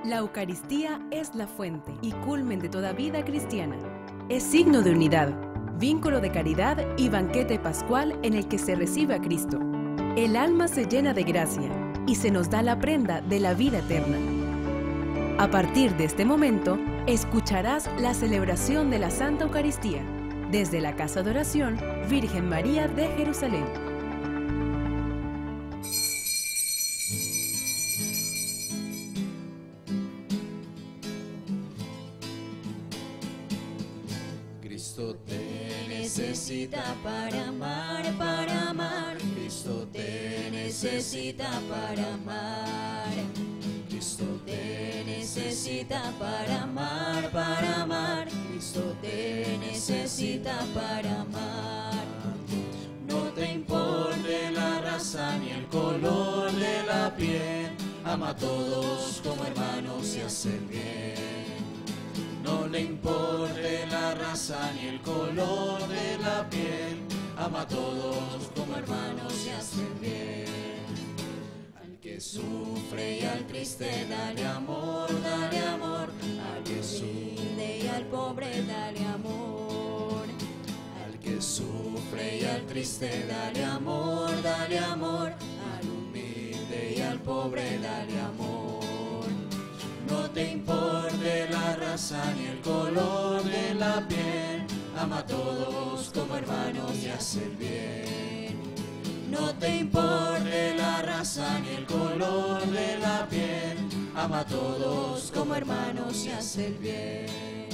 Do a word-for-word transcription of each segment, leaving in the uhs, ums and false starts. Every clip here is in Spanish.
La Eucaristía es la fuente y culmen de toda vida cristiana. Es signo de unidad, vínculo de caridad y banquete pascual en el que se recibe a Cristo. El alma se llena de gracia y se nos da la prenda de la vida eterna. A partir de este momento, escucharás la celebración de la Santa Eucaristía desde la Casa de Oración Virgen María de Jerusalén. Cristo te necesita para amar, para amar. Cristo te necesita para amar. Cristo te necesita para amar, para amar. Cristo te necesita para amar. No te importe la raza ni el color de la piel. Ama a todos como hermanos y hace el bien. No le importe la raza ni el color de la piel, ama a todos como hermanos y hace el bien. Al que sufre y al triste dale amor, dale amor, al que humilde y al pobre dale amor. Al que sufre y al triste dale amor, dale amor, al humilde y al pobre dale amor. No te importe la raza ni el color de la piel, ama a todos como hermanos y haz el bien. No te importe la raza ni el color de la piel, ama a todos como hermanos y haz el bien.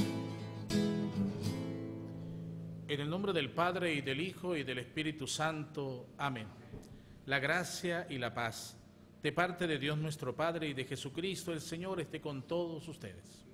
En el nombre del Padre, y del Hijo, y del Espíritu Santo. Amén. La gracia y la paz de parte de Dios nuestro Padre y de Jesucristo el Señor esté con todos ustedes.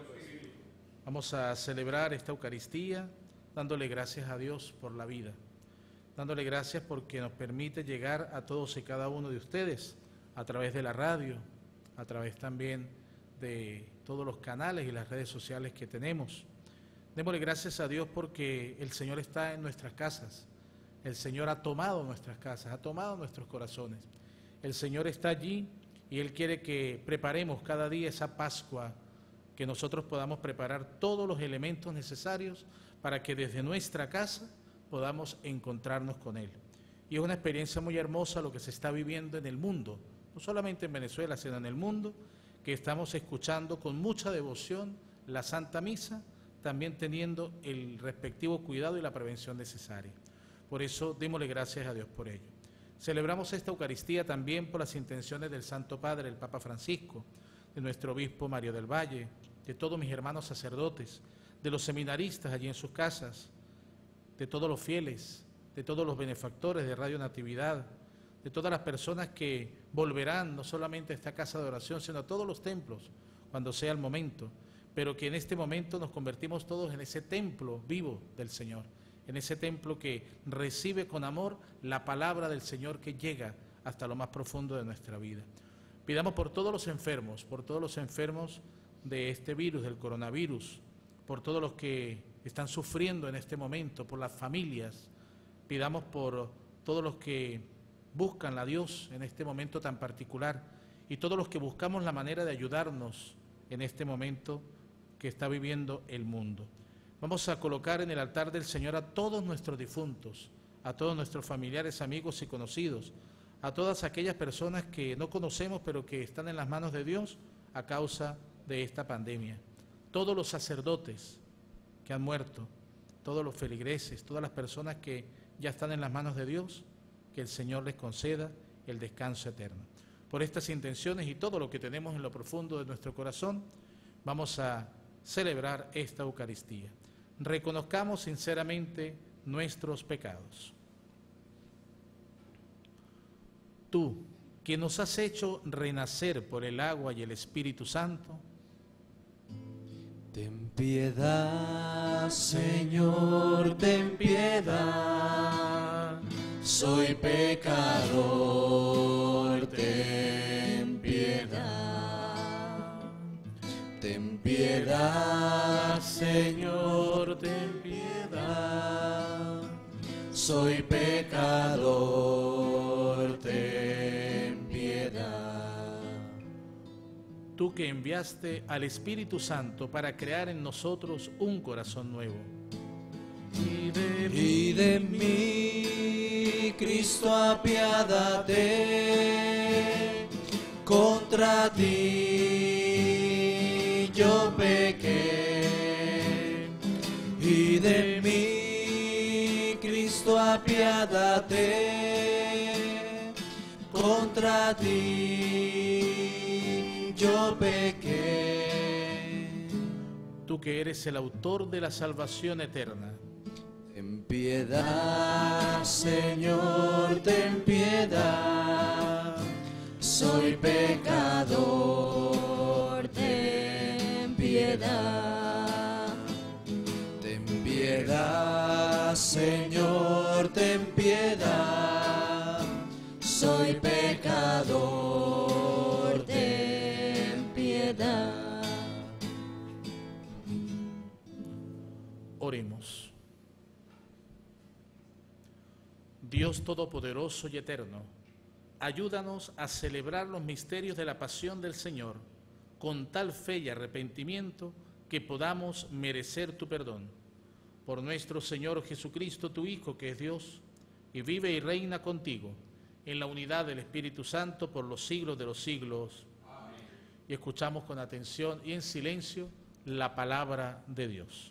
Vamos a celebrar esta Eucaristía dándole gracias a Dios por la vida, dándole gracias porque nos permite llegar a todos y cada uno de ustedes a través de la radio, a través también de todos los canales y las redes sociales que tenemos. Démosle gracias a Dios porque el Señor está en nuestras casas, el Señor ha tomado nuestras casas, ha tomado nuestros corazones. El Señor está allí y Él quiere que preparemos cada día esa Pascua, que nosotros podamos preparar todos los elementos necesarios para que desde nuestra casa podamos encontrarnos con Él. Y es una experiencia muy hermosa lo que se está viviendo en el mundo, no solamente en Venezuela, sino en el mundo, que estamos escuchando con mucha devoción la Santa Misa, también teniendo el respectivo cuidado y la prevención necesaria. Por eso, démosle gracias a Dios por ello. Celebramos esta Eucaristía también por las intenciones del Santo Padre, el Papa Francisco, de nuestro obispo Mario del Valle, de todos mis hermanos sacerdotes, de los seminaristas allí en sus casas, de todos los fieles, de todos los benefactores de Radio Natividad, de todas las personas que volverán no solamente a esta casa de oración, sino a todos los templos, cuando sea el momento, pero que en este momento nos convertimos todos en ese templo vivo del Señor, en ese templo que recibe con amor la palabra del Señor que llega hasta lo más profundo de nuestra vida. Pidamos por todos los enfermos, por todos los enfermos de este virus, del coronavirus, por todos los que están sufriendo en este momento, por las familias. Pidamos por todos los que buscan a Dios en este momento tan particular y todos los que buscamos la manera de ayudarnos en este momento que está viviendo el mundo. Vamos a colocar en el altar del Señor a todos nuestros difuntos, a todos nuestros familiares, amigos y conocidos, a todas aquellas personas que no conocemos pero que están en las manos de Dios a causa de esta pandemia. Todos los sacerdotes que han muerto, todos los feligreses, todas las personas que ya están en las manos de Dios, que el Señor les conceda el descanso eterno. Por estas intenciones y todo lo que tenemos en lo profundo de nuestro corazón, vamos a celebrar esta Eucaristía. Reconozcamos sinceramente nuestros pecados. Tú, que nos has hecho renacer por el agua y el Espíritu Santo, ten piedad, Señor, ten piedad. Soy pecador, ten piedad. Ten piedad, Señor, ten piedad. Soy pecador, ten piedad. tú que enviaste al Espíritu Santo para crear en nosotros un corazón nuevo. Y de, y de mí, Cristo, apiádate, contra ti yo pequé. Y de mí, Cristo, apiádate, contra ti yo pequé. Tú que eres el autor de la salvación eterna, ten piedad, Señor, ten piedad, soy pecador, ten piedad. Ten piedad, Señor, ten piedad, soy pecador, ten piedad. oremos. Dios Todopoderoso y Eterno, ayúdanos a celebrar los misterios de la pasión del Señor con tal fe y arrepentimiento que podamos merecer tu perdón. Por nuestro Señor Jesucristo, tu Hijo, que es Dios, y vive y reina contigo, en la unidad del Espíritu Santo, por los siglos de los siglos. Amén. Y escuchamos con atención y en silencio la palabra de Dios.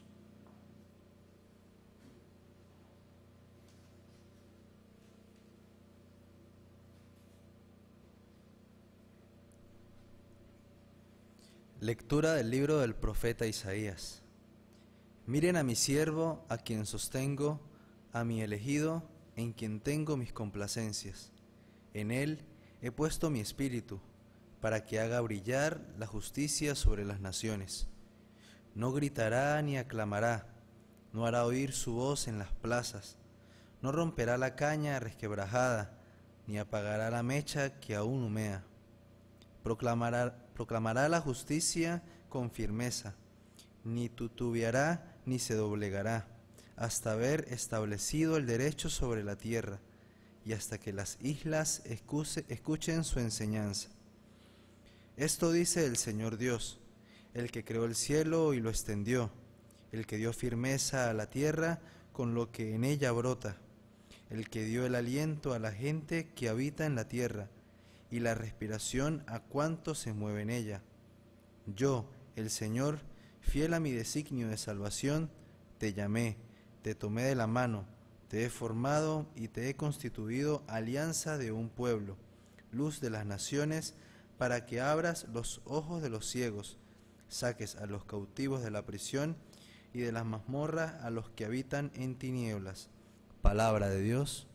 Lectura del libro del profeta Isaías. Miren a mi siervo, a quien sostengo, a mi elegido, en quien tengo mis complacencias. En él he puesto mi espíritu, para que haga brillar la justicia sobre las naciones. No gritará ni aclamará, no hará oír su voz en las plazas, no romperá la caña resquebrajada, ni apagará la mecha que aún humea. Proclamará, proclamará la justicia con firmeza, ni titubeará ni se doblegará, hasta haber establecido el derecho sobre la tierra, y hasta que las islas escuche, escuchen su enseñanza. Esto dice el Señor Dios, el que creó el cielo y lo extendió, el que dio firmeza a la tierra con lo que en ella brota, el que dio el aliento a la gente que habita en la tierra, y la respiración a cuantos se mueve en ella. Yo, el Señor, fiel a mi designio de salvación, te llamé, te tomé de la mano, te he formado y te he constituido alianza de un pueblo, luz de las naciones, para que abras los ojos de los ciegos, saques a los cautivos de la prisión y de las mazmorras a los que habitan en tinieblas. Palabra de Dios.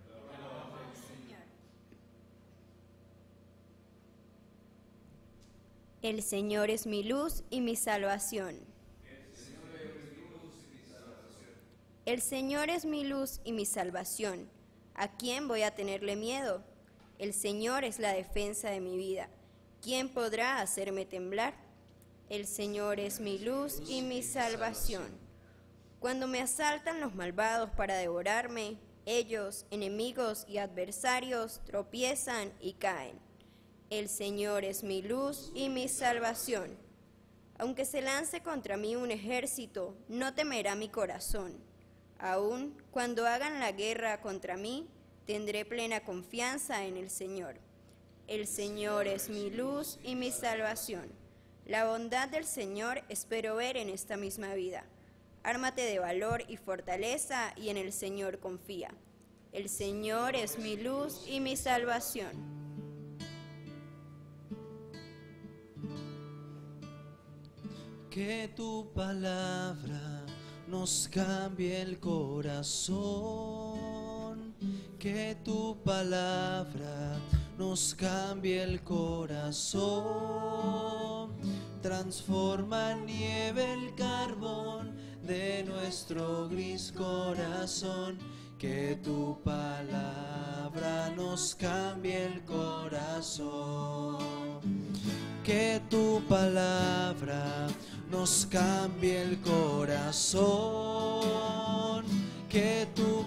El Señor es mi luz y mi salvación. El Señor es mi luz y mi salvación. ¿A quién voy a tenerle miedo? El Señor es la defensa de mi vida. ¿Quién podrá hacerme temblar? El Señor es mi luz y mi salvación. Cuando me asaltan los malvados para devorarme, ellos, enemigos y adversarios, tropiezan y caen. El Señor es mi luz y mi salvación. Aunque se lance contra mí un ejército, no temerá mi corazón. Aun cuando hagan la guerra contra mí, tendré plena confianza en el Señor. El Señor es mi luz y mi salvación. La bondad del Señor espero ver en esta misma vida. Ármate de valor y fortaleza y en el Señor confía. El Señor es mi luz y mi salvación. Que tu palabra nos cambie el corazón, que tu palabra nos cambie el corazón, transforma en nieve el carbón de nuestro gris corazón, que tu palabra nos cambie el corazón, que tu palabra nos cambie el corazón, que tu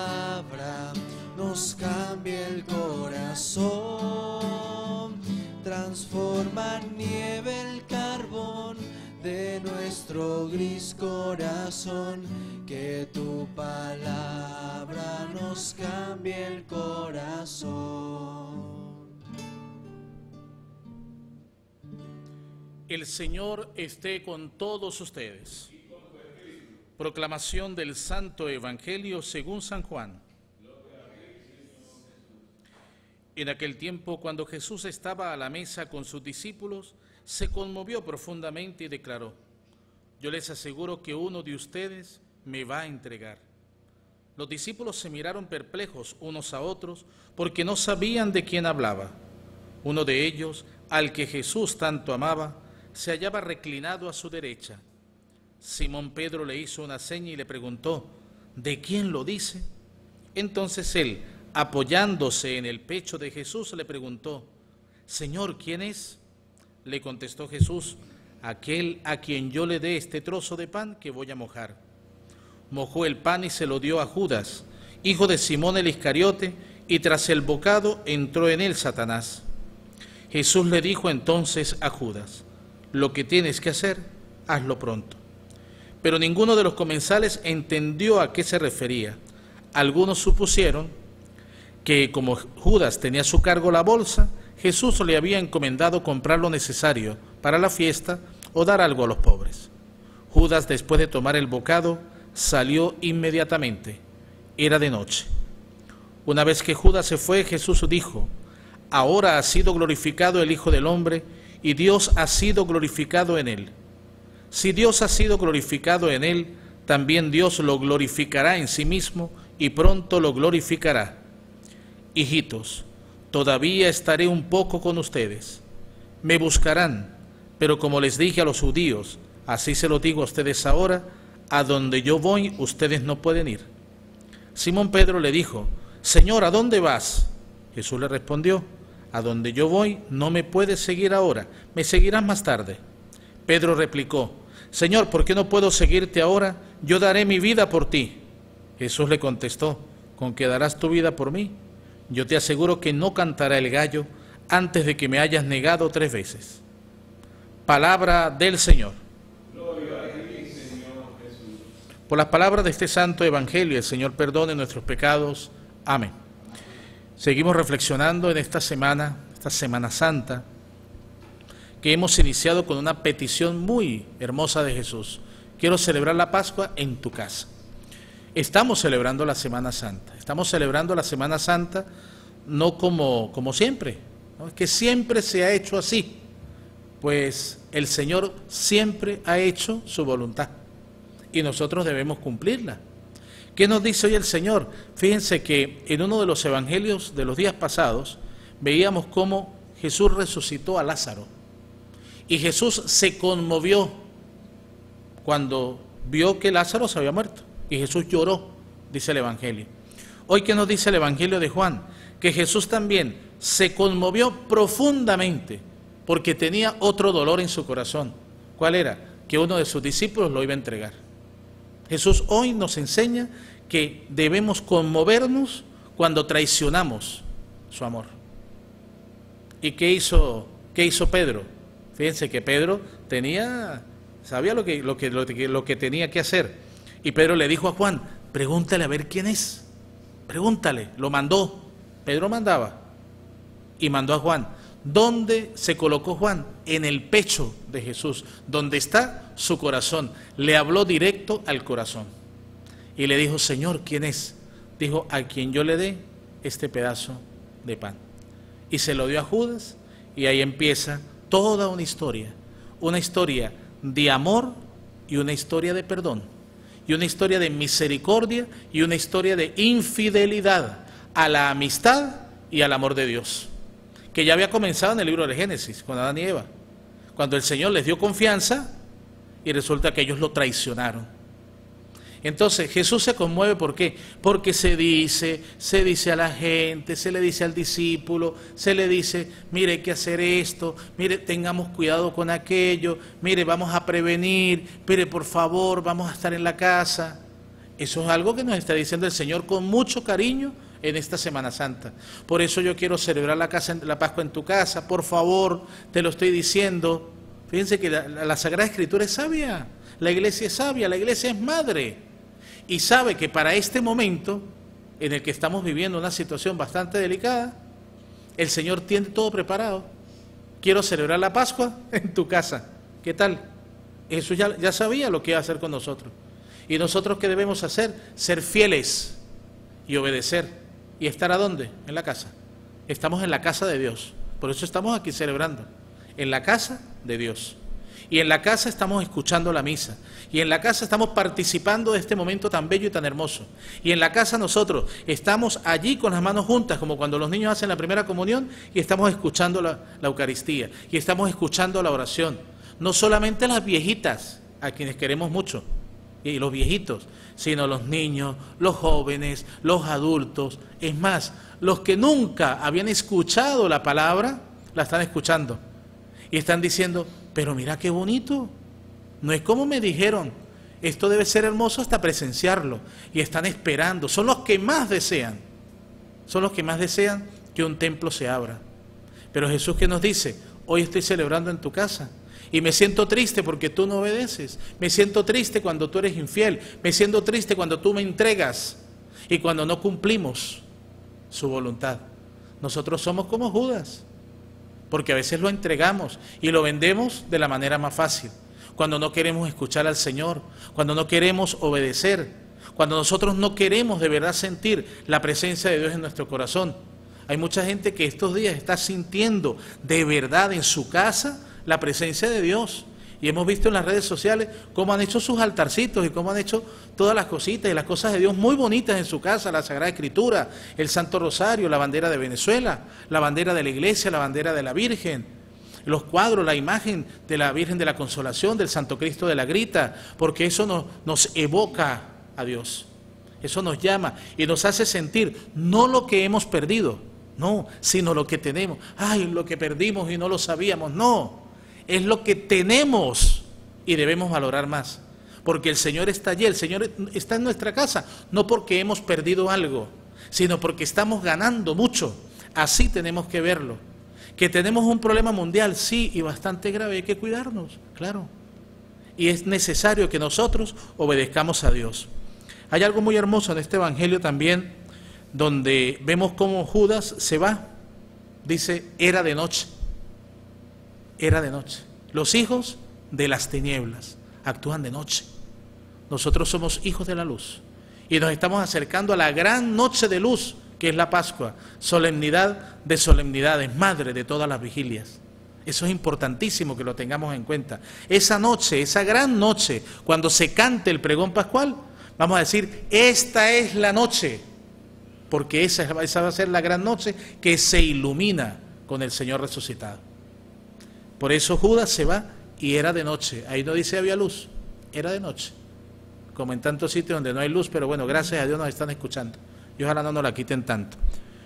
palabra nos cambie el corazón, transforma en nieve el carbón de nuestro gris corazón, que tu palabra nos cambie el corazón. El Señor esté con todos ustedes. Proclamación del Santo Evangelio según San Juan. En aquel tiempo, cuando Jesús estaba a la mesa con sus discípulos, se conmovió profundamente y declaró: yo les aseguro que uno de ustedes me va a entregar. Los discípulos se miraron perplejos unos a otros porque no sabían de quién hablaba. Uno de ellos, al que Jesús tanto amaba, se hallaba reclinado a su derecha. Simón Pedro le hizo una seña y le preguntó: ¿de quién lo dice? Entonces él, apoyándose en el pecho de Jesús, le preguntó: Señor, ¿quién es? Le contestó Jesús: aquel a quien yo le dé este trozo de pan que voy a mojar. Mojó el pan y se lo dio a Judas, hijo de Simón el Iscariote, y tras el bocado entró en él Satanás. Jesús le dijo entonces a Judas: lo que tienes que hacer, hazlo pronto. Pero ninguno de los comensales entendió a qué se refería. Algunos supusieron que, como Judas tenía a su cargo la bolsa, Jesús le había encomendado comprar lo necesario para la fiesta o dar algo a los pobres. Judas, después de tomar el bocado, salió inmediatamente. Era de noche. Una vez que Judas se fue, Jesús dijo: ahora ha sido glorificado el Hijo del Hombre, y Dios ha sido glorificado en él. Si Dios ha sido glorificado en él, también Dios lo glorificará en sí mismo, y pronto lo glorificará. Hijitos, todavía estaré un poco con ustedes. Me buscarán, pero como les dije a los judíos, así se lo digo a ustedes ahora: a donde yo voy, ustedes no pueden ir. Simón Pedro le dijo: Señor, ¿a dónde vas? Jesús le respondió: a donde yo voy no me puedes seguir ahora, me seguirás más tarde. Pedro replicó: Señor, ¿por qué no puedo seguirte ahora? Yo daré mi vida por ti. Jesús le contestó: ¿con qué darás tu vida por mí? Yo te aseguro que no cantará el gallo antes de que me hayas negado tres veces. Palabra del Señor. Gloria a ti, Señor Jesús. Por las palabras de este santo evangelio, el Señor perdone nuestros pecados. Amén. Seguimos reflexionando en esta semana, esta Semana Santa, que hemos iniciado con una petición muy hermosa de Jesús. Quiero celebrar la Pascua en tu casa. Estamos celebrando la Semana Santa. Estamos celebrando la Semana Santa no como, como siempre, ¿no? Es que siempre se ha hecho así. Pues el Señor siempre ha hecho su voluntad y nosotros debemos cumplirla. ¿Qué nos dice hoy el Señor? Fíjense que en uno de los evangelios de los días pasados veíamos cómo Jesús resucitó a Lázaro. Y Jesús se conmovió cuando vio que Lázaro se había muerto. Y Jesús lloró, dice el evangelio. Hoy, ¿qué nos dice el evangelio de Juan? Que Jesús también se conmovió profundamente porque tenía otro dolor en su corazón. ¿Cuál era? Que uno de sus discípulos lo iba a entregar. Jesús hoy nos enseña que debemos conmovernos cuando traicionamos su amor. ¿Y qué hizo, qué hizo Pedro? Fíjense que Pedro tenía, sabía lo que, lo que, lo que, lo que tenía que hacer. Y Pedro le dijo a Juan: pregúntale a ver quién es. Pregúntale. Lo mandó. Pedro mandaba. Y mandó a Juan. ¿Dónde se colocó Juan? En el pecho de Jesús, donde está su corazón. Le habló directo al corazón. Y le dijo: Señor, ¿quién es? Dijo: a quien yo le dé este pedazo de pan. Y se lo dio a Judas, y ahí empieza toda una historia. Una historia de amor y una historia de perdón. Y una historia de misericordia y una historia de infidelidad a la amistad y al amor de Dios, que ya había comenzado en el libro de Génesis, con Adán y Eva, cuando el Señor les dio confianza y resulta que ellos lo traicionaron. Entonces Jesús se conmueve, ¿por qué? Porque se dice, se dice a la gente, se le dice al discípulo, se le dice: mire, hay que hacer esto, mire, tengamos cuidado con aquello, mire, vamos a prevenir, mire, por favor, vamos a estar en la casa. Eso es algo que nos está diciendo el Señor con mucho cariño en esta Semana Santa. Por eso yo quiero celebrar la, casa, la Pascua en tu casa. Por favor, te lo estoy diciendo. Fíjense que la, la Sagrada Escritura es sabia, la Iglesia es sabia, la Iglesia es madre. Y sabe que para este momento, en el que estamos viviendo una situación bastante delicada, el Señor tiene todo preparado. Quiero celebrar la Pascua en tu casa. ¿Qué tal? Jesús ya, ya sabía lo que iba a hacer con nosotros. ¿Y nosotros qué debemos hacer? Ser fieles y obedecer. ¿Y estar a dónde? En la casa. Estamos en la casa de Dios. Por eso estamos aquí celebrando. En la casa de Dios. Y en la casa estamos escuchando la misa. Y en la casa estamos participando de este momento tan bello y tan hermoso. Y en la casa nosotros estamos allí con las manos juntas, como cuando los niños hacen la primera comunión, y estamos escuchando la, la Eucaristía. Y estamos escuchando la oración. No solamente las viejitas, a quienes queremos mucho, y los viejitos, sino los niños, los jóvenes, los adultos. Es más, los que nunca habían escuchado la palabra, la están escuchando. Y están diciendo, pero mira qué bonito, no es como me dijeron, esto debe ser hermoso hasta presenciarlo. Y están esperando, son los que más desean, son los que más desean que un templo se abra. Pero Jesús, ¿qué nos dice? Hoy estoy celebrando en tu casa. Y me siento triste porque tú no obedeces. Me siento triste cuando tú eres infiel. Me siento triste cuando tú me entregas y cuando no cumplimos su voluntad. Nosotros somos como Judas, porque a veces lo entregamos y lo vendemos de la manera más fácil. Cuando no queremos escuchar al Señor, cuando no queremos obedecer, cuando nosotros no queremos de verdad sentir la presencia de Dios en nuestro corazón. Hay mucha gente que estos días está sintiendo de verdad en su casa la presencia de Dios. Y hemos visto en las redes sociales cómo han hecho sus altarcitos y cómo han hecho todas las cositas y las cosas de Dios muy bonitas en su casa, la Sagrada Escritura, el Santo Rosario, la bandera de Venezuela, la bandera de la Iglesia, la bandera de la Virgen, los cuadros, la imagen de la Virgen de la Consolación, del Santo Cristo de la Grita, porque eso nos, nos evoca a Dios. Eso nos llama y nos hace sentir no lo que hemos perdido, no, sino lo que tenemos. Ay, lo que perdimos y no lo sabíamos, no. Es lo que tenemos y debemos valorar más, porque el Señor está allí, el Señor está en nuestra casa, no porque hemos perdido algo, sino porque estamos ganando mucho. Así tenemos que verlo. Que tenemos un problema mundial, sí, y bastante grave, hay que cuidarnos, claro. Y es necesario que nosotros obedezcamos a Dios. Hay algo muy hermoso en este Evangelio también, donde vemos cómo Judas se va. Dice, era de noche. Era de noche. Los hijos de las tinieblas actúan de noche. Nosotros somos hijos de la luz y nos estamos acercando a la gran noche de luz que es la Pascua, solemnidad de solemnidades, madre de todas las vigilias. Eso es importantísimo que lo tengamos en cuenta. Esa noche, esa gran noche, cuando se cante el pregón pascual, vamos a decir, esta es la noche, porque esa, esa va a ser la gran noche que se ilumina con el Señor resucitado. Por eso Judas se va y era de noche. Ahí no dice había luz, era de noche. Como en tantos sitios donde no hay luz, pero bueno, gracias a Dios nos están escuchando. Y ojalá no nos la quiten tanto.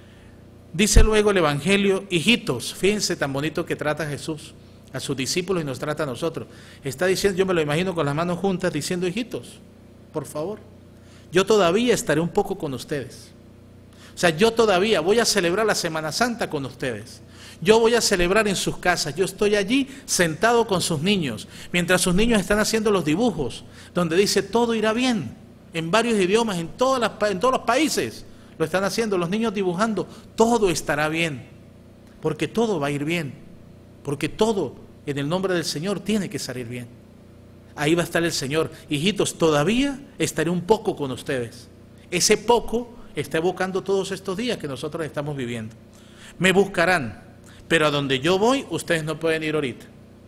Dice luego el Evangelio, hijitos, fíjense tan bonito que trata Jesús a sus discípulos y nos trata a nosotros. Está diciendo, yo me lo imagino con las manos juntas diciendo, hijitos, por favor, yo todavía estaré un poco con ustedes. O sea, yo todavía voy a celebrar la Semana Santa con ustedes. Yo voy a celebrar en sus casas, yo estoy allí sentado con sus niños, mientras sus niños están haciendo los dibujos, donde dice todo irá bien, en varios idiomas, en, todas las, en todos los países lo están haciendo, los niños dibujando, todo estará bien, porque todo va a ir bien, porque todo en el nombre del Señor tiene que salir bien. Ahí va a estar el Señor, hijitos, todavía estaré un poco con ustedes. Ese poco está evocando todos estos días que nosotros estamos viviendo. Me buscarán. Pero a donde yo voy, ustedes no pueden ir ahorita.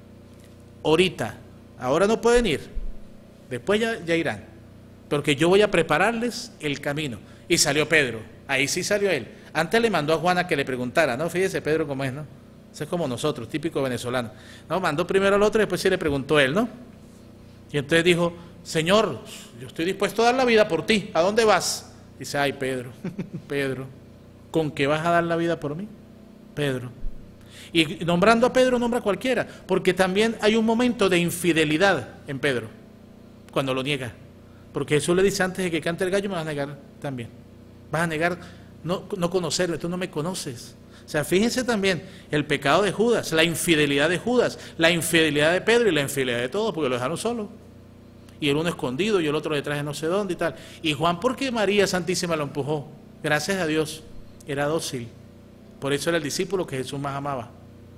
Ahorita. Ahora no pueden ir. Después ya, ya irán. Porque yo voy a prepararles el camino. Y salió Pedro. Ahí sí salió él. Antes le mandó a Juana que le preguntara, ¿no? Fíjese Pedro cómo es, ¿no? Eso es como nosotros, típico venezolano. No, mandó primero al otro y después sí le preguntó él, ¿no? Y entonces dijo, Señor, yo estoy dispuesto a dar la vida por ti. ¿A dónde vas? Dice, ay, Pedro, Pedro, ¿con qué vas a dar la vida por mí? Pedro. Y nombrando a Pedro, nombra a cualquiera, porque también hay un momento de infidelidad en Pedro, cuando lo niega. Porque Jesús le dice, antes de que cante el gallo, me vas a negar también. Vas a negar no, no conocerme, tú no me conoces. O sea, fíjense también el pecado de Judas, la infidelidad de Judas, la infidelidad de Pedro y la infidelidad de todos, porque lo dejaron solo. Y el uno escondido y el otro detrás de no sé dónde y tal. Y Juan, ¿por qué María Santísima lo empujó? Gracias a Dios, era dócil. Por eso era el discípulo que Jesús más amaba.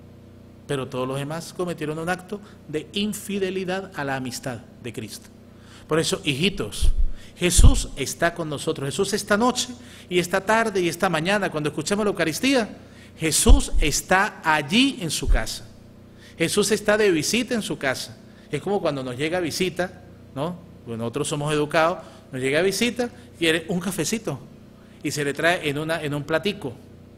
Pero todos los demás cometieron un acto de infidelidad a la amistad de Cristo. Por eso, hijitos, Jesús está con nosotros. Jesús esta noche y esta tarde y esta mañana, cuando escuchemos la Eucaristía, Jesús está allí en su casa. Jesús está de visita en su casa. Es como cuando nos llega visita, ¿no? Pues nosotros somos educados, nos llega visita, quiere un cafecito y se le trae en, una, en un platico.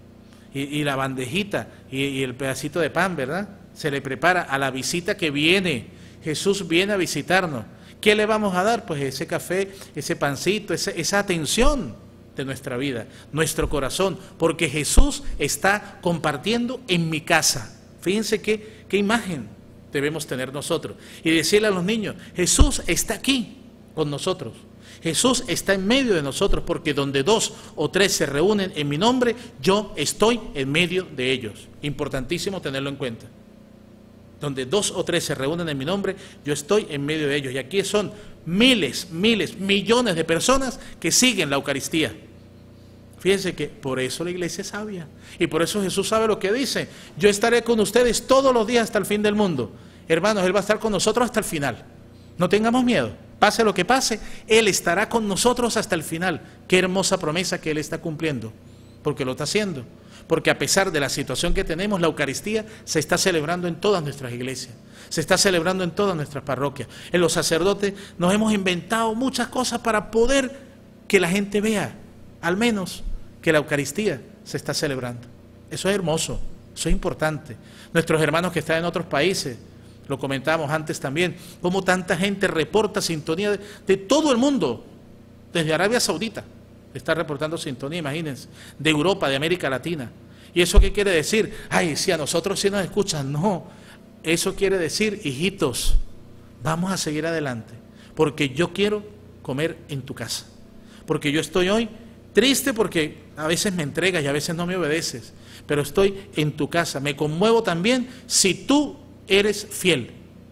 Y, y la bandejita y, y el pedacito de pan, ¿verdad? Se le prepara a la visita que viene. Jesús viene a visitarnos. ¿Qué le vamos a dar? Pues ese café, ese pancito, ese, esa atención de nuestra vida, nuestro corazón, porque Jesús está compartiendo en mi casa. Fíjense qué, qué imagen debemos tener nosotros. Y decirle a los niños, Jesús está aquí con nosotros. Jesús está en medio de nosotros, porque donde dos o tres se reúnen en mi nombre, yo estoy en medio de ellos. Importantísimo tenerlo en cuenta. Donde dos o tres se reúnen en mi nombre, yo estoy en medio de ellos. Y aquí son miles, miles, millones de personas que siguen la Eucaristía. Fíjense que por eso la iglesia es sabia. Y por eso Jesús sabe lo que dice. Yo estaré con ustedes todos los días hasta el fin del mundo. Hermanos, Él va a estar con nosotros hasta el final. No tengamos miedo. Pase lo que pase, Él estará con nosotros hasta el final. Qué hermosa promesa que Él está cumpliendo, porque lo está haciendo. Porque a pesar de la situación que tenemos, la Eucaristía se está celebrando en todas nuestras iglesias, se está celebrando en todas nuestras parroquias. En los sacerdotes nos hemos inventado muchas cosas para poder que la gente vea, al menos, que la Eucaristía se está celebrando. Eso es hermoso, eso es importante. Nuestros hermanos que están en otros países, lo comentábamos antes también, cómo tanta gente reporta sintonía de, de todo el mundo, desde Arabia Saudita, está reportando sintonía, imagínense, de Europa, de América Latina. ¿Y eso qué quiere decir? Ay, si a nosotros sí nos escuchan, no. Eso quiere decir, hijitos, vamos a seguir adelante, porque yo quiero comer en tu casa. Porque yo estoy hoy triste porque a veces me entregas y a veces no me obedeces, pero estoy en tu casa. Me conmuevo también si tú eres fiel.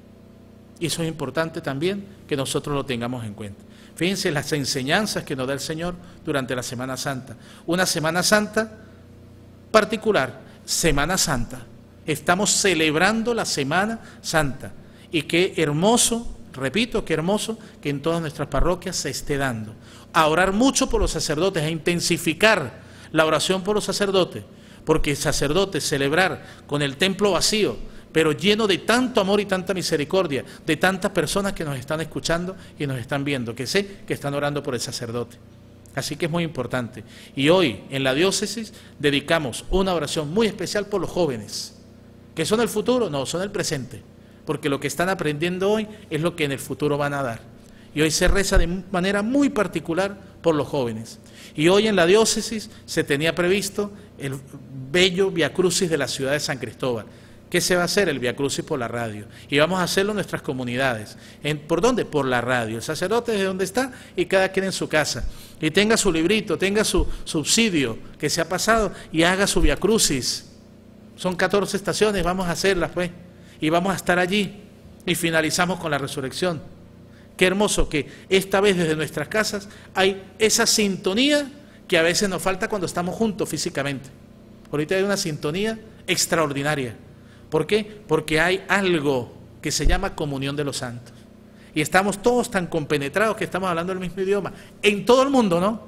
Y eso es importante también que nosotros lo tengamos en cuenta. Fíjense las enseñanzas que nos da el Señor durante la Semana Santa. Una Semana Santa particular, Semana Santa. Estamos celebrando la Semana Santa. Y qué hermoso, repito, qué hermoso que en todas nuestras parroquias se esté dando. A orar mucho por los sacerdotes, a intensificar la oración por los sacerdotes, porque sacerdotes, celebrar con el templo vacío, pero lleno de tanto amor y tanta misericordia, de tantas personas que nos están escuchando y nos están viendo, que sé que están orando por el sacerdote. Así que es muy importante. Y hoy en la diócesis dedicamos una oración muy especial por los jóvenes, que son el futuro, no, son el presente, porque lo que están aprendiendo hoy es lo que en el futuro van a dar. Y hoy se reza de manera muy particular por los jóvenes. Y hoy en la diócesis se tenía previsto el bello Via Crucis de la ciudad de San Cristóbal. ¿Qué se va a hacer? El Via Crucis por la radio. Y vamos a hacerlo en nuestras comunidades. ¿En, ¿Por dónde? Por la radio. El sacerdote desde donde está y cada quien en su casa. Y tenga su librito, tenga su subsidio que se ha pasado y haga su Via Crucis. Son catorce estaciones, vamos a hacerlas pues. Y vamos a estar allí. Y finalizamos con la resurrección. Qué hermoso que esta vez desde nuestras casas hay esa sintonía que a veces nos falta cuando estamos juntos físicamente. Ahorita hay una sintonía extraordinaria. ¿Por qué? Porque hay algo que se llama comunión de los santos. Y estamos todos tan compenetrados que estamos hablando el mismo idioma. En todo el mundo, ¿no?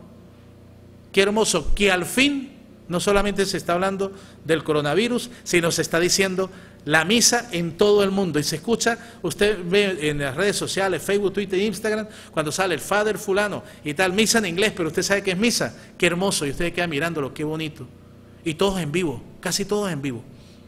Qué hermoso que al fin no solamente se está hablando del coronavirus, sino se está diciendo la misa en todo el mundo. Y se escucha, usted ve en las redes sociales, Facebook, Twitter, Instagram, cuando sale el Father fulano y tal, misa en inglés, pero usted sabe que es misa. Qué hermoso, y usted queda mirándolo, qué bonito. Y todos en vivo, casi todos en vivo.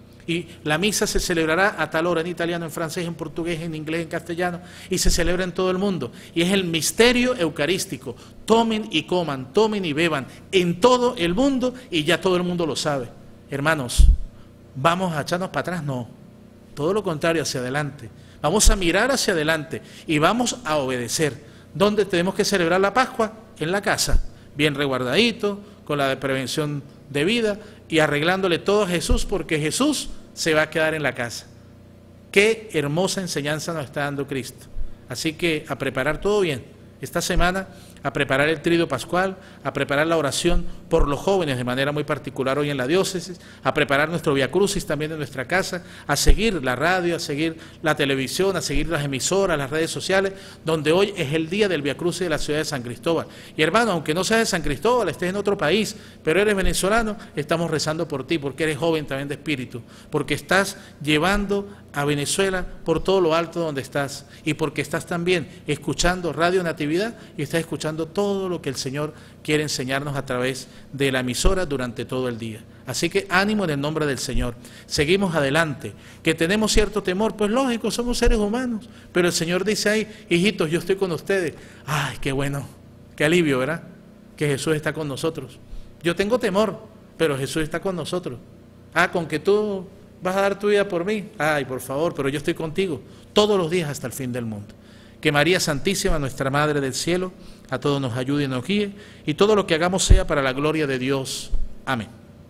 Y la misa se celebrará a tal hora en italiano, en francés, en portugués, en inglés, en castellano, y se celebra en todo el mundo. Y es el misterio eucarístico. Tomen y coman, tomen y beban en todo el mundo, y ya todo el mundo lo sabe. Hermanos, ¿vamos a echarnos para atrás? No. Todo lo contrario, hacia adelante. Vamos a mirar hacia adelante y vamos a obedecer. ¿Dónde tenemos que celebrar la Pascua? En la casa. Bien resguardadito, con la de prevención de vida y arreglándole todo a Jesús, porque Jesús se va a quedar en la casa. Qué hermosa enseñanza nos está dando Cristo. Así que a preparar todo bien. Esta semana a preparar el Triduo Pascual, a preparar la oración por los jóvenes de manera muy particular hoy en la diócesis, a preparar nuestro Via Crucis también en nuestra casa, a seguir la radio, a seguir la televisión, a seguir las emisoras, las redes sociales, donde hoy es el día del Via Crucis de la ciudad de San Cristóbal. Y hermano, aunque no seas de San Cristóbal, estés en otro país, pero eres venezolano, estamos rezando por ti, porque eres joven también de espíritu, porque estás llevando a Venezuela por todo lo alto donde estás, y porque estás también escuchando Radio Natividad y estás escuchando todo lo que el Señor quiere enseñarnos a través de la emisora durante todo el día. Así que ánimo en el nombre del Señor. Seguimos adelante. Que tenemos cierto temor, pues lógico, somos seres humanos, pero el Señor dice ahí, hijitos, yo estoy con ustedes. Ay, qué bueno, qué alivio, ¿verdad? Que Jesús está con nosotros. Yo tengo temor, pero Jesús está con nosotros. Ah, con que tú vas a dar tu vida por mí. Ay, por favor, pero yo estoy contigo todos los días hasta el fin del mundo. Que María Santísima, nuestra Madre del Cielo, a todos nos ayude y nos guíe, y todo lo que hagamos sea para la gloria de Dios. Amén.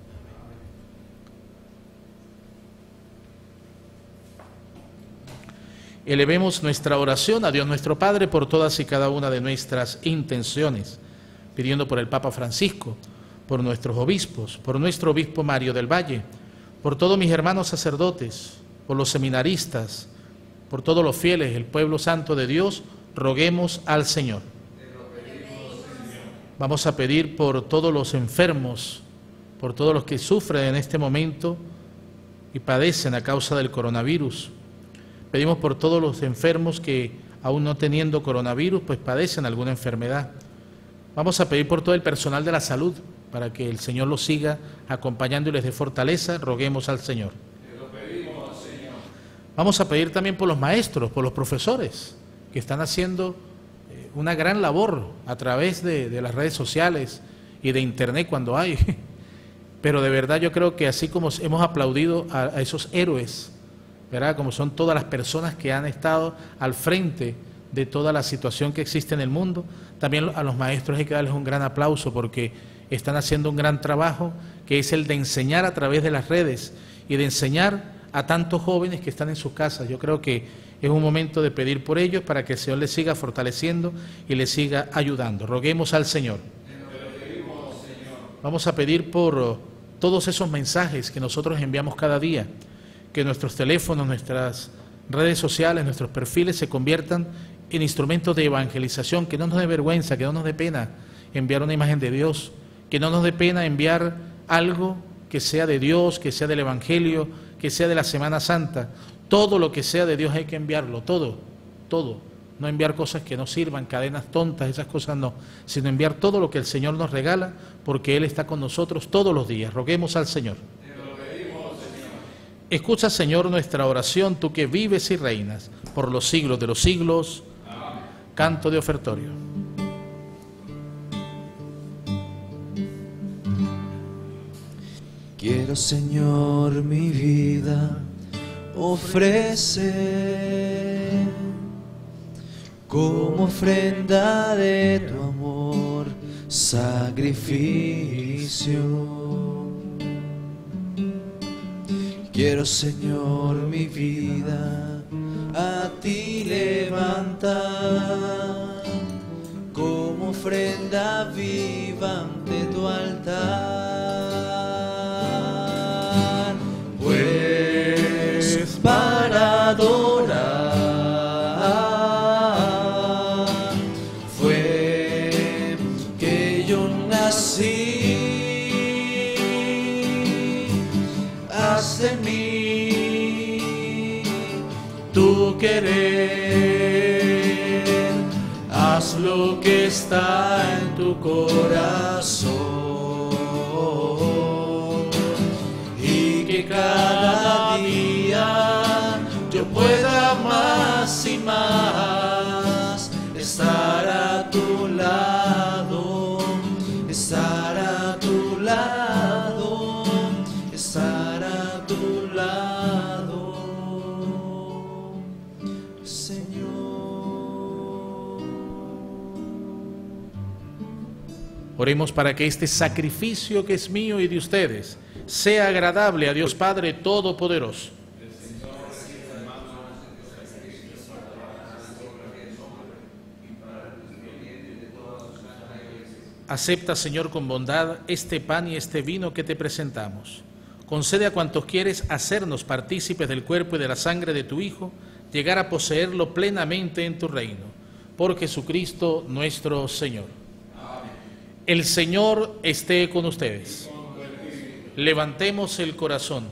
Elevemos nuestra oración a Dios nuestro Padre por todas y cada una de nuestras intenciones, pidiendo por el Papa Francisco, por nuestros obispos, por nuestro obispo Mario del Valle, por todos mis hermanos sacerdotes, por los seminaristas, por todos los fieles, el pueblo santo de Dios, roguemos al Señor. Vamos a pedir por todos los enfermos, por todos los que sufren en este momento y padecen a causa del coronavirus. Pedimos por todos los enfermos que, aún no teniendo coronavirus, pues padecen alguna enfermedad. Vamos a pedir por todo el personal de la salud, para que el Señor los siga acompañando y les dé fortaleza. Roguemos al Señor. Te lo pedimos, Señor. Vamos a pedir también por los maestros, por los profesores, que están haciendo una gran labor a través de, de las redes sociales y de internet cuando hay. Pero de verdad yo creo que así como hemos aplaudido a, a esos héroes, ¿verdad? Como son todas las personas que han estado al frente de toda la situación que existe en el mundo, también a los maestros hay que darles un gran aplauso porque están haciendo un gran trabajo, que es el de enseñar a través de las redes y de enseñar a tantos jóvenes que están en sus casas. Yo creo que es un momento de pedir por ellos para que el Señor les siga fortaleciendo y les siga ayudando. Roguemos al Señor. Vamos a pedir por todos esos mensajes que nosotros enviamos cada día, que nuestros teléfonos, nuestras redes sociales, nuestros perfiles se conviertan en instrumentos de evangelización, que no nos dé vergüenza, que no nos dé pena enviar una imagen de Dios, que no nos dé pena enviar algo que sea de Dios, que sea del Evangelio, que sea de la Semana Santa. Todo lo que sea de Dios hay que enviarlo, todo, todo. No enviar cosas que no sirvan, cadenas tontas, esas cosas no, sino enviar todo lo que el Señor nos regala, porque Él está con nosotros todos los días. Roguemos al Señor. Te lo pedimos, Señor. Escucha, Señor, nuestra oración, tú que vives y reinas por los siglos de los siglos. Amén. Canto de ofertorio. Quiero, Señor, mi vida ofrecer como ofrenda de tu amor, sacrificio. Quiero, Señor, mi vida a ti levantar como ofrenda viva ante tu altar, pues para adorar fue que yo nací. Haz de mí tu querer, haz lo que está en tu corazón, y que cada día yo pueda más y más estar a tu lado, estar a tu lado, estar a tu lado, Señor. Oremos para que este sacrificio que es mío y de ustedes sea agradable a Dios Padre Todopoderoso. Acepta, Señor, con bondad este pan y este vino que te presentamos. Concede a cuantos quieres hacernos partícipes del cuerpo y de la sangre de tu Hijo, llegar a poseerlo plenamente en tu reino. Por Jesucristo nuestro Señor. Amén. El Señor esté con ustedes. Levantemos el corazón.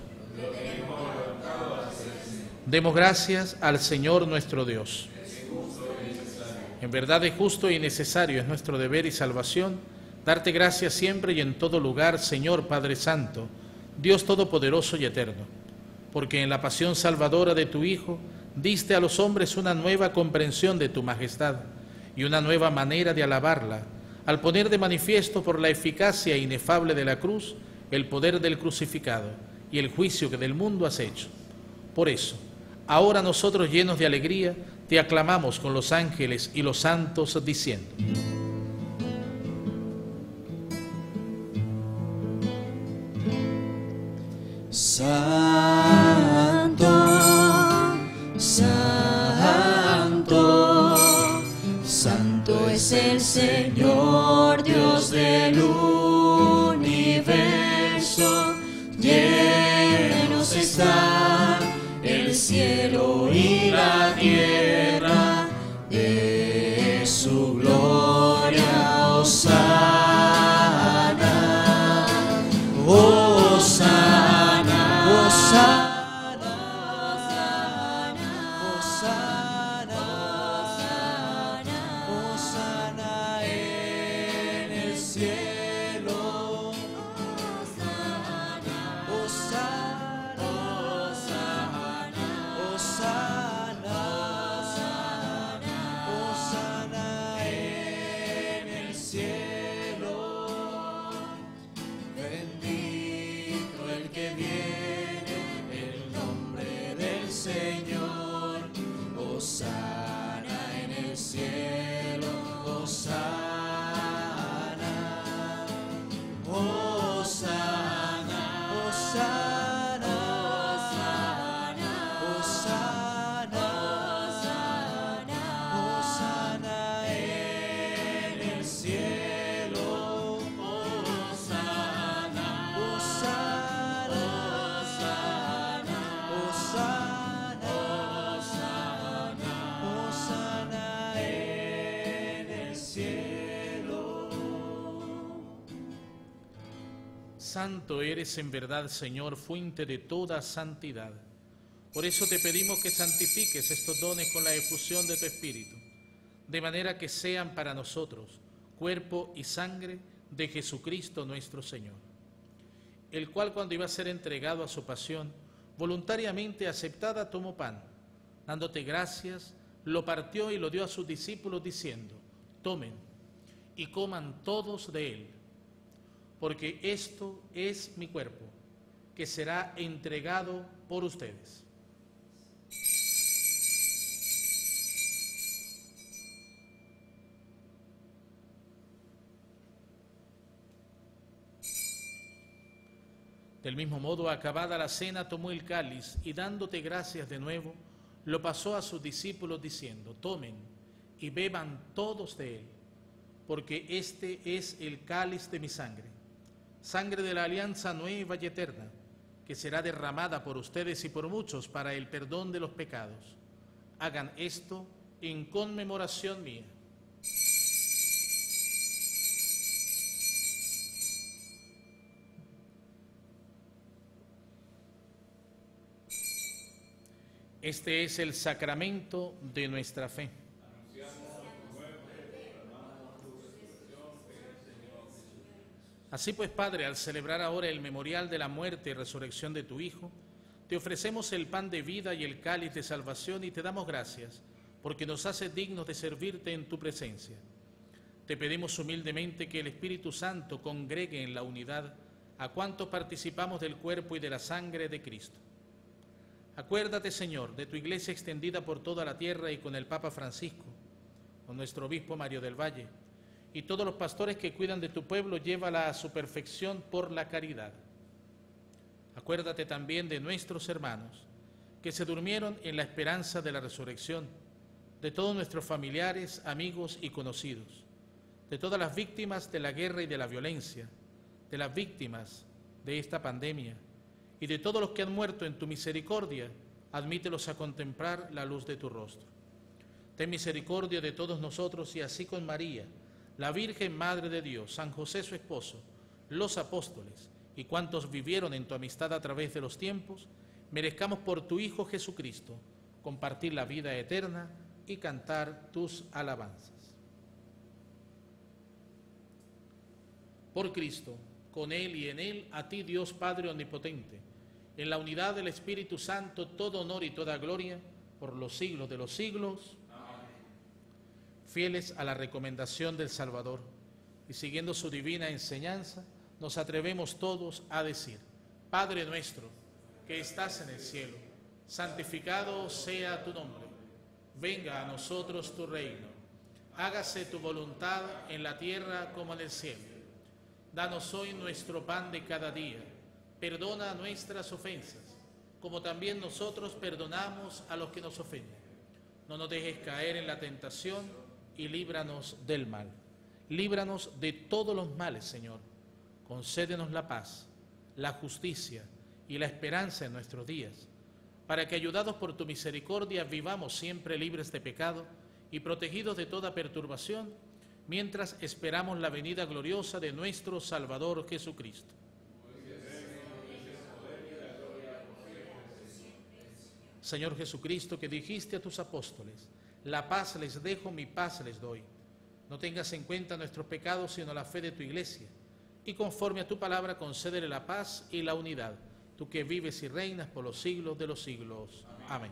Demos gracias al Señor nuestro Dios. En verdad es justo y necesario, es nuestro deber y salvación, darte gracias siempre y en todo lugar, Señor Padre Santo, Dios Todopoderoso y Eterno, porque en la pasión salvadora de tu Hijo diste a los hombres una nueva comprensión de tu majestad y una nueva manera de alabarla, al poner de manifiesto por la eficacia inefable de la cruz el poder del crucificado y el juicio que del mundo has hecho. Por eso, ahora nosotros llenos de alegría, te aclamamos con los ángeles y los santos diciendo: Santo, Santo, Santo es el Señor, Dios del universo. Llenos está el cielo y la tierra de su gloria. Hosana, Hosana, Hosana, Hosana, Hosana en el cielo. Hosana, Hosana, Hosana, Hosana en el cielo. Bendito el que viene en el nombre del Señor. Hosana en el cielo. Hosana, Hosana, Hosana, Hosana, Hosana en el cielo. Hosana, Hosana, Hosana, Hosana en el cielo. Santo eres en verdad, Señor, fuente de toda santidad. Por eso te pedimos que santifiques estos dones con la efusión de tu Espíritu, de manera que sean para nosotros cuerpo y sangre de Jesucristo nuestro Señor, el cual, cuando iba a ser entregado a su pasión, voluntariamente aceptada, tomó pan, dándote gracias, lo partió y lo dio a sus discípulos diciendo: tomen y coman todos de él, porque esto es mi cuerpo, que será entregado por ustedes. Del mismo modo, acabada la cena, tomó el cáliz y, dándote gracias de nuevo, lo pasó a sus discípulos diciendo: tomen y beban todos de él, porque este es el cáliz de mi sangre, sangre de la alianza nueva y eterna, que será derramada por ustedes y por muchos para el perdón de los pecados. Hagan esto en conmemoración mía. Este es el sacramento de nuestra fe. Así pues, Padre, al celebrar ahora el memorial de la muerte y resurrección de tu Hijo, te ofrecemos el pan de vida y el cáliz de salvación y te damos gracias, porque nos haces dignos de servirte en tu presencia. Te pedimos humildemente que el Espíritu Santo congregue en la unidad a cuantos participamos del cuerpo y de la sangre de Cristo. Acuérdate, Señor, de tu Iglesia extendida por toda la tierra y con el Papa Francisco, con nuestro obispo Mario del Valle, y todos los pastores que cuidan de tu pueblo, llévala a su perfección por la caridad. Acuérdate también de nuestros hermanos que se durmieron en la esperanza de la resurrección, de todos nuestros familiares, amigos y conocidos, de todas las víctimas de la guerra y de la violencia, de las víctimas de esta pandemia y de todos los que han muerto en tu misericordia, admítelos a contemplar la luz de tu rostro. Ten misericordia de todos nosotros y así con María, la Virgen Madre de Dios, San José su esposo, los apóstoles y cuantos vivieron en tu amistad a través de los tiempos, merezcamos por tu Hijo Jesucristo compartir la vida eterna y cantar tus alabanzas. Por Cristo, con Él y en Él, a ti Dios Padre Omnipotente, en la unidad del Espíritu Santo, todo honor y toda gloria, por los siglos de los siglos. Amén. Fieles a la recomendación del Salvador y siguiendo su divina enseñanza, nos atrevemos todos a decir: Padre nuestro, que estás en el cielo, santificado sea tu nombre. Venga a nosotros tu reino. Hágase tu voluntad en la tierra como en el cielo. Danos hoy nuestro pan de cada día. Perdona nuestras ofensas, como también nosotros perdonamos a los que nos ofenden. No nos dejes caer en la tentación y líbranos del mal. Líbranos de todos los males, Señor. Concédenos la paz, la justicia y la esperanza en nuestros días, para que, ayudados por tu misericordia, vivamos siempre libres de pecado y protegidos de toda perturbación, mientras esperamos la venida gloriosa de nuestro Salvador Jesucristo. Señor Jesucristo, que dijiste a tus apóstoles: la paz les dejo, mi paz les doy. No tengas en cuenta nuestros pecados, sino la fe de tu Iglesia, y conforme a tu palabra concédele la paz y la unidad, tú que vives y reinas por los siglos de los siglos. Amén.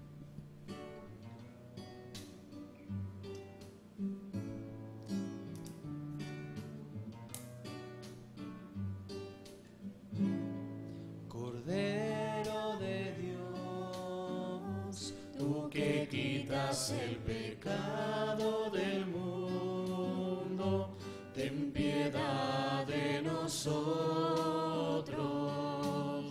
Cordero de Dios, tú que quitas el pecado del mundo, ten piedad de nosotros.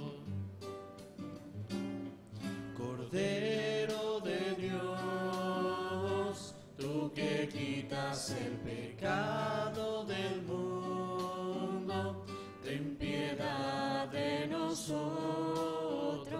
Cordero de Dios, tú que quitas el pecado del mundo, ten piedad de nosotros.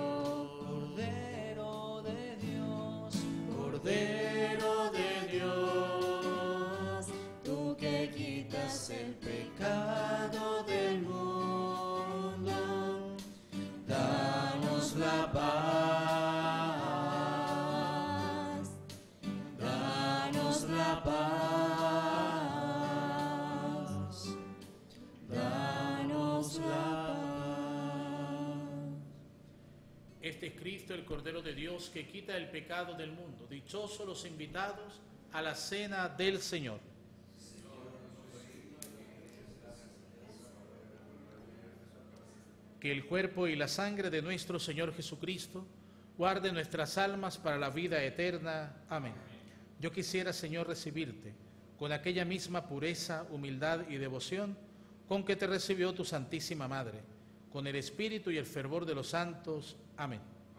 Cordero de Dios, Cordero de Dios, tú que quitas el pecado del mundo, danos la paz, danos la paz, danos la paz. Este es Cristo, el Cordero de Dios, que quita el pecado del mundo. Dichosos los invitados a la cena del Señor. Que el cuerpo y la sangre de nuestro Señor Jesucristo guarde nuestras almas para la vida eterna. Amén. Yo quisiera, Señor, recibirte con aquella misma pureza, humildad y devoción con que te recibió tu Santísima Madre, con el espíritu y el fervor de los santos. Amén.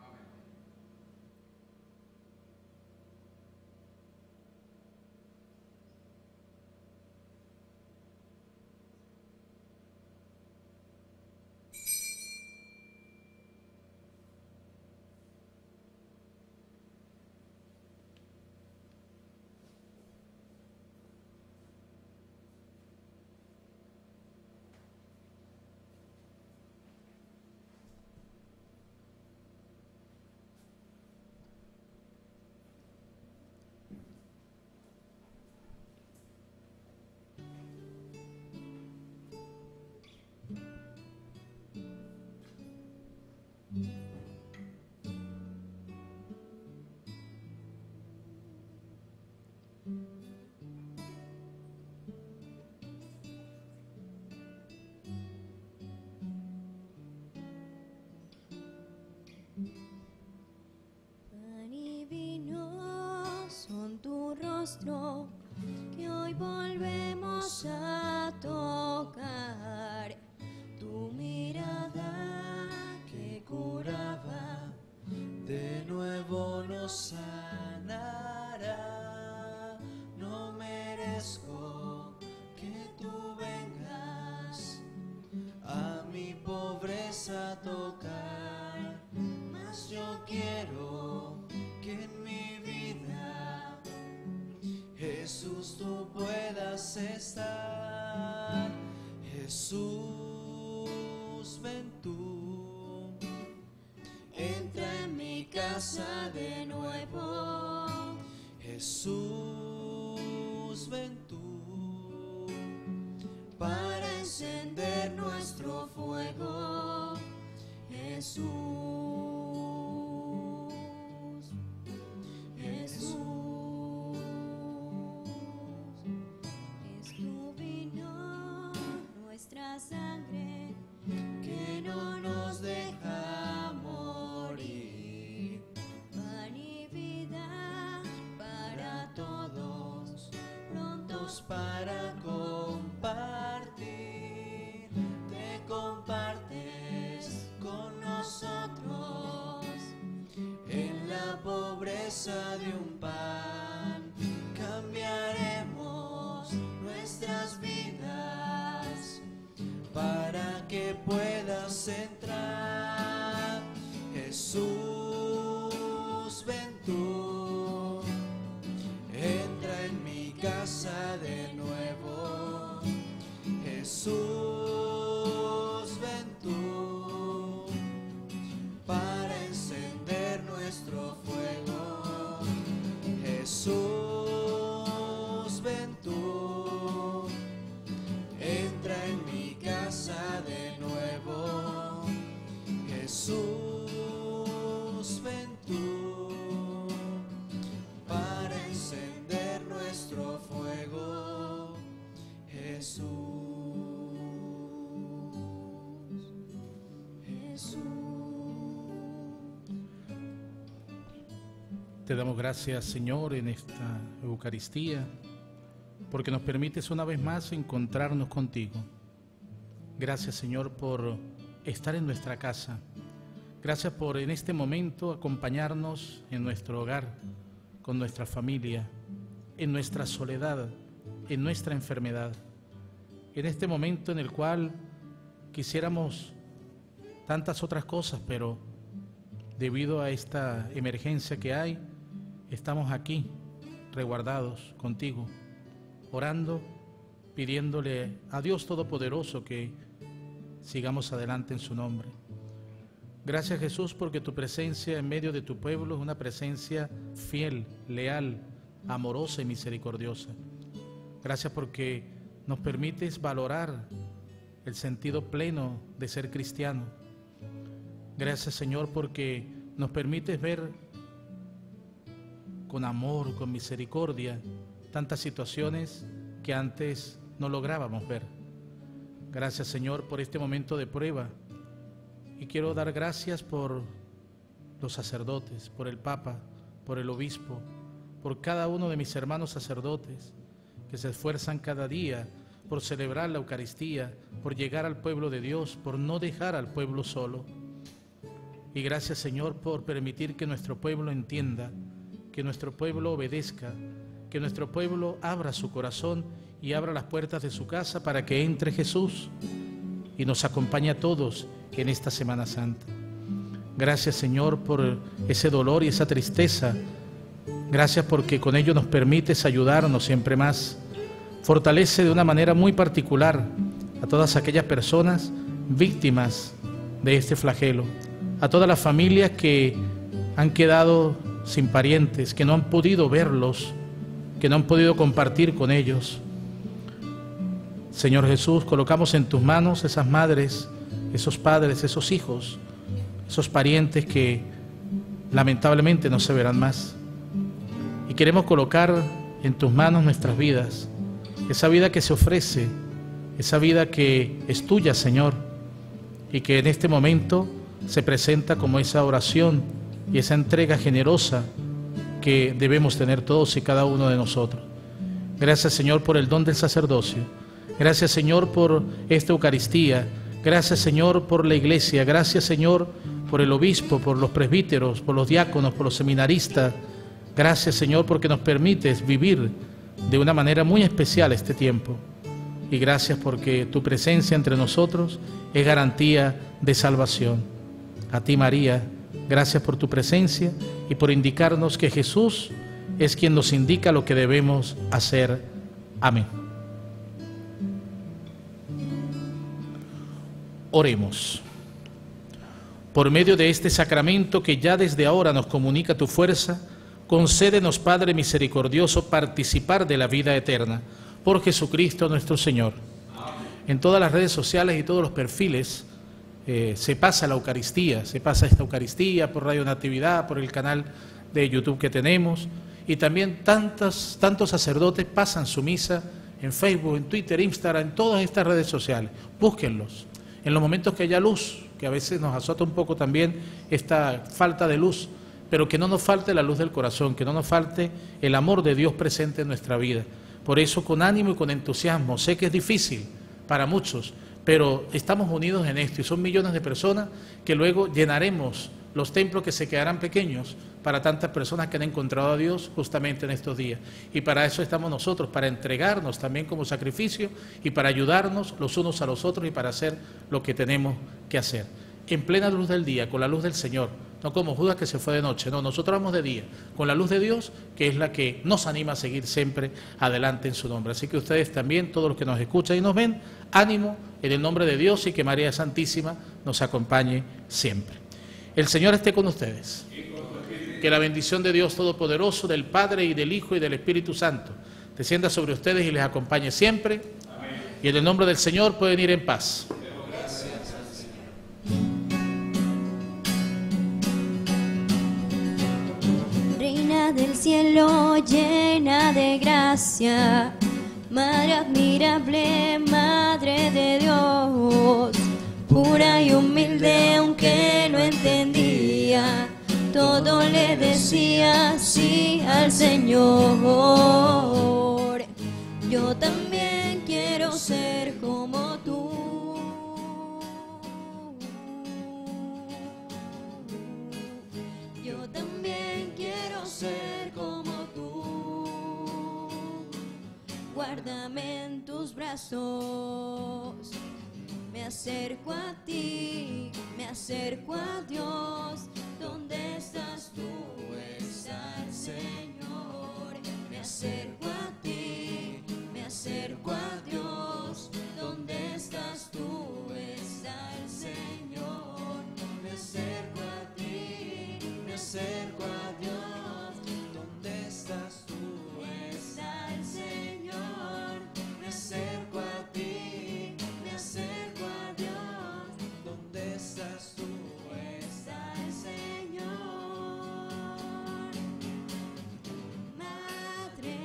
Pan y vino son tu rostro, que hoy volvemos nos sanará. No merezco que tú vengas a mi pobreza a tocar, mas yo quiero que en mi vida, Jesús, tú puedas estar. Jesús, ven tú, entra en mi casa de nuevo. Jesús, ven tú, para encender nuestro fuego. Jesús, Jesús. Nuestra sangre que no nos deja morir, pan y vida para todos, prontos para compartir. Te compartes con nosotros en la pobreza de un pan. Cambiaremos nuestras vidas para que puedas entrar. Jesús, ven tú, entra en mi casa de nuevo. Jesús, ven tú, para encender nuestro fuego. Jesús, ven tú, entra en mi casa de nuevo. Jesús, ven tú, para encender nuestro fuego. Jesús, Jesús. Te damos gracias, Señor, en esta Eucaristía, porque nos permites una vez más encontrarnos contigo. Gracias, Señor, por estar en nuestra casa. Gracias por en este momento acompañarnos en nuestro hogar, con nuestra familia, en nuestra soledad, en nuestra enfermedad. En este momento en el cual quisiéramos tantas otras cosas, pero debido a esta emergencia que hay, estamos aquí, resguardados contigo, orando, pidiéndole a Dios Todopoderoso que sigamos adelante en su nombre. Gracias, Jesús, porque tu presencia en medio de tu pueblo es una presencia fiel, leal, amorosa y misericordiosa. Gracias porque nos permites valorar el sentido pleno de ser cristiano. Gracias, Señor, porque nos permites ver con amor, con misericordia, tantas situaciones que antes no lográbamos ver. Gracias, Señor, por este momento de prueba. Y quiero dar gracias por los sacerdotes, por el Papa, por el Obispo, por cada uno de mis hermanos sacerdotes que se esfuerzan cada día por celebrar la Eucaristía, por llegar al pueblo de Dios, por no dejar al pueblo solo. Y gracias, Señor, por permitir que nuestro pueblo entienda, que nuestro pueblo obedezca, que nuestro pueblo abra su corazón y abra las puertas de su casa para que entre Jesús y nos acompañe a todos en esta Semana Santa. Gracias, Señor, por ese dolor y esa tristeza. Gracias porque con ello nos permites ayudarnos siempre más. Fortalece de una manera muy particular a todas aquellas personas víctimas de este flagelo, a todas las familias que han quedado sin parientes, que no han podido verlos, que no han podido compartir con ellos. Señor Jesús, colocamos en tus manos esas madres, esos padres, esos hijos, esos parientes que lamentablemente no se verán más. Y queremos colocar en tus manos nuestras vidas, esa vida que se ofrece, esa vida que es tuya, Señor, y que en este momento se presenta como esa oración y esa entrega generosa que debemos tener todos y cada uno de nosotros. Gracias, Señor, por el don del sacerdocio. Gracias, Señor, por esta Eucaristía. Gracias, Señor, por la Iglesia. Gracias, Señor, por el obispo, por los presbíteros, por los diáconos, por los seminaristas. Gracias, Señor, porque nos permites vivir de una manera muy especial este tiempo. Y gracias porque tu presencia entre nosotros es garantía de salvación. A ti, María, gracias por tu presencia y por indicarnos que Jesús es quien nos indica lo que debemos hacer. Amén. Oremos. Por medio de este sacramento que ya desde ahora nos comunica tu fuerza, concédenos, Padre misericordioso, participar de la vida eterna. Por Jesucristo nuestro Señor. En todas las redes sociales y todos los perfiles eh, se pasa la Eucaristía, se pasa esta Eucaristía por Radio Natividad, por el canal de YouTube que tenemos, y también tantos, tantos sacerdotes pasan su misa en Facebook, en Twitter, Instagram, en todas estas redes sociales. Búsquenlos. En los momentos que haya luz, que a veces nos azota un poco también esta falta de luz, pero que no nos falte la luz del corazón, que no nos falte el amor de Dios presente en nuestra vida. Por eso, con ánimo y con entusiasmo, sé que es difícil para muchos, pero estamos unidos en esto y son millones de personas que luego llenaremos los templos que se quedarán pequeños para tantas personas que han encontrado a Dios justamente en estos días. Y para eso estamos nosotros, para entregarnos también como sacrificio y para ayudarnos los unos a los otros y para hacer lo que tenemos que hacer. En plena luz del día, con la luz del Señor, no como Judas que se fue de noche, no, nosotros vamos de día, con la luz de Dios, que es la que nos anima a seguir siempre adelante en su nombre. Así que ustedes también, todos los que nos escuchan y nos ven, ánimo en el nombre de Dios y que María Santísima nos acompañe siempre. El Señor esté con ustedes. Que la bendición de Dios Todopoderoso, del Padre y del Hijo y del Espíritu Santo, descienda sobre ustedes y les acompañe siempre. Amén. Y en el nombre del Señor pueden ir en paz. Reina del cielo, llena de gracia, Madre admirable, Madre de Dios, pura y humilde aunque no entendía, todo le decía sí al Señor. Yo también quiero ser como tú. Yo también quiero ser como tú. Guárdame en tus brazos. Me acerco a ti, me acerco a Dios. ¿Dónde estás tú? Está el Señor. Me acerco a ti, me acerco a Dios. ¿Dónde estás tú? Está el Señor. Me acerco a ti, me acerco a Dios. ¿Dónde estás tú? Está el Señor. Me acerco a ti, me acerco a Dios. ¿Dónde estás tú? Está el Señor. Madre,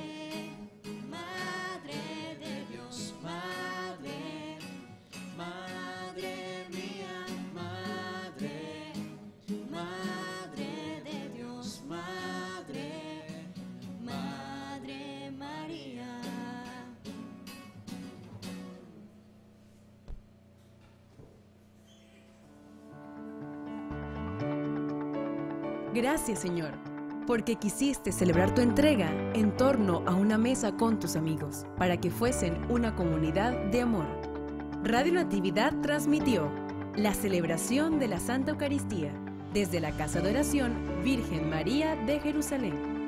Madre de Dios, Madre, Madre mía, Madre, Madre de Dios, Madre, Madre María. Gracias, Señor, porque quisiste celebrar tu entrega en torno a una mesa con tus amigos, para que fuesen una comunidad de amor. Radio Natividad transmitió la celebración de la Santa Eucaristía desde la Casa de Oración Virgen María de Jerusalén.